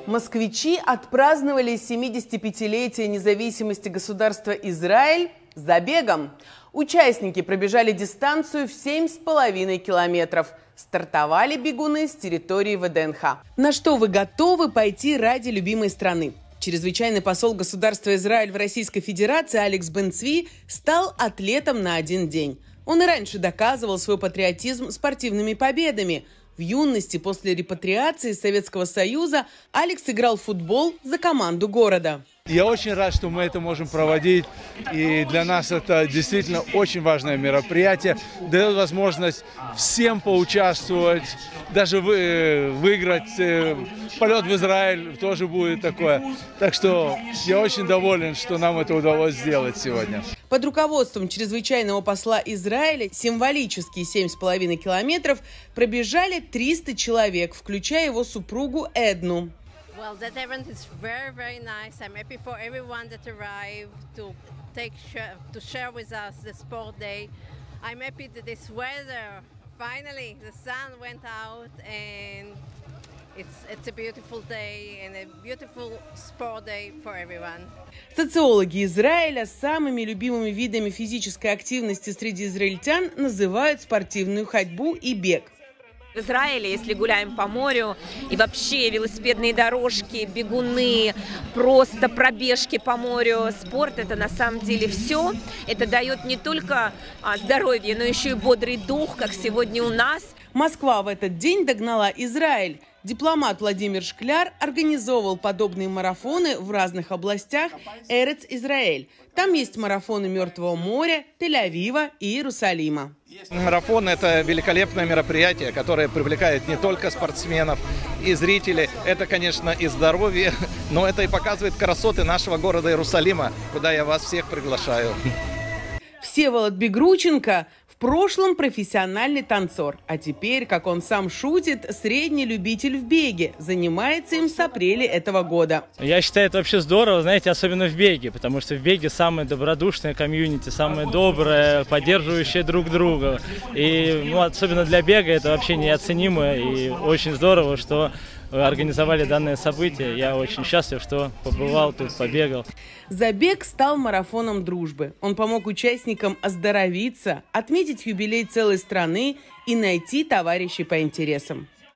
Москвичи отпраздновали 75-летие независимости государства Израиль забегом. Участники пробежали дистанцию в 7,5 километров. Стартовали бегуны с территории ВДНХ. На что вы готовы пойти ради любимой страны? Чрезвычайный посол государства Израиль в Российской Федерации Алекс Бен-Цви стал атлетом на один день. Он и раньше доказывал свой патриотизм спортивными победами. В юности, после репатриации из Советского Союза, Алекс играл в футбол за команду города. Я очень рад, что мы это можем проводить. И для нас это действительно очень важное мероприятие. Дает возможность всем поучаствовать, даже выиграть. Полет в Израиль тоже будет такое. Так что я очень доволен, что нам это удалось сделать сегодня. Под руководством чрезвычайного посла Израиля символические 7,5 километров пробежали 300 человек, включая его супругу Эдну. Well, that event is very nice. I'm happy for everyone that arrived to share with us the sport day. I'm happy that this weather, finally, the sun went out and it's a beautiful day and a beautiful sport day for everyone. Социологи Израиля самыми любимыми видами физической активности среди израильтян называют спортивную ходьбу и бег. В Израиле, если гуляем по морю, и вообще велосипедные дорожки, бегуны, просто пробежки по морю, спорт – это на самом деле все. Это дает не только здоровье, но еще и бодрый дух, как сегодня у нас. Москва в этот день догнала Израиль. Дипломат Владимир Шкляр организовывал подобные марафоны в разных областях Эрец-Израэль. Там есть марафоны Мертвого моря, Тель-Авива и Иерусалима. Марафон – это великолепное мероприятие, которое привлекает не только спортсменов и зрителей. Это, конечно, и здоровье, но это и показывает красоты нашего города Иерусалима, куда я вас всех приглашаю. Всеволод Бегрученко в прошлом профессиональный танцор, а теперь, как он сам шутит, средний любитель в беге. Занимается им с апреля этого года. Я считаю, это вообще здорово, знаете, особенно в беге, потому что в беге самое добродушное комьюнити, самое доброе, поддерживающее друг друга. И особенно для бега это вообще неоценимо и очень здорово, что организовали данное событие. Я очень счастлив, что побывал тут, побегал. Забег стал марафоном дружбы. Он помог участникам оздоровиться, отметить юбилей целой страны и найти товарищей по интересам.